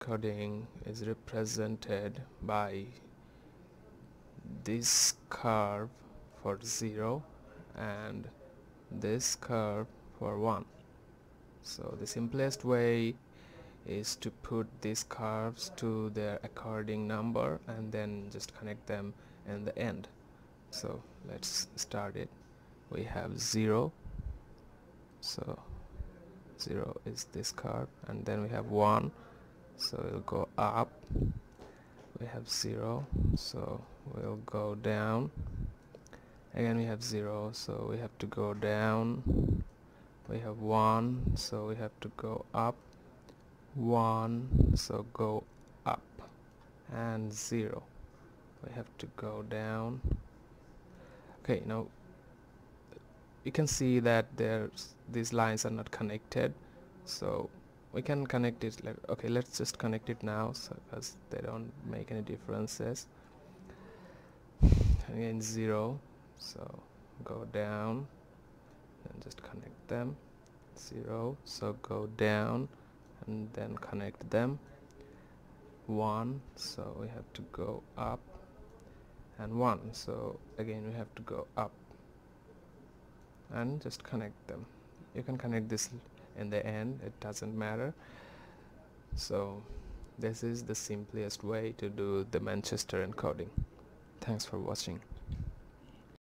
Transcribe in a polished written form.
encoding is represented by this curve for 0 and this curve for 1. So the simplest way is to put these curves to their according number and then just connect them in the end. So let's start it. We have 0, so 0 is this curve, and then we have 1, so we'll go up. We have 0, so we'll go down. Again we have 0, so we have to go down. We have 1, so we have to go up. 1, so go up, and 0, we have to go down. Okay, now you can see that these lines are not connected, so we can connect it like, okay, let's just connect it now, so because they don't make any differences. Again 0, so go down and just connect them. 0, so go down and then connect them. 1, so we have to go up, and 1, so again we have to go up and just connect them. You can connect this in the end, it doesn't matter. So this is the simplest way to do the Manchester encoding. Thanks for watching.